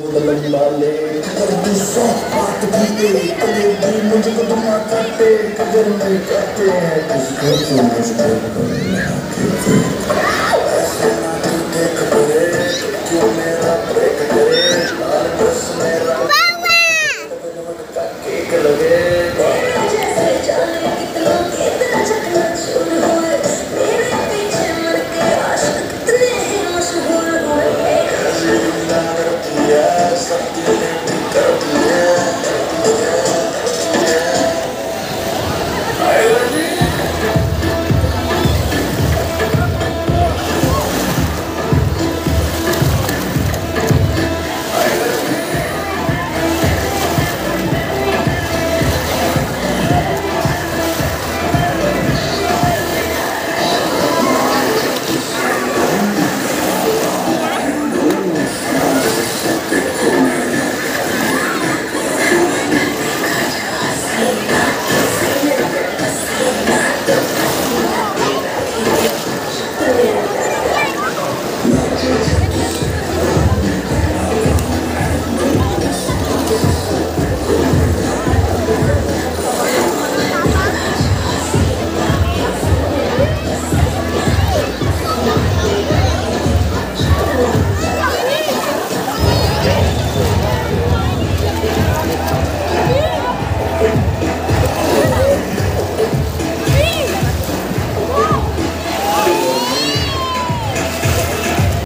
लंबा ले कर भी सौ बात भी कभी भी मुझको तुम काटे कदर में कहते हैं किसको तुम मुझको ऐसे ना तू देख करे क्यों मेरा ब्रेक करे लाल बस मेरा केक लगे जैसे जाने कितना कितना झगड़ा छोड़ हुए मेरे पीछे मर के आशिक कितने ही मशहूर हुए सब दिल ने कर दिया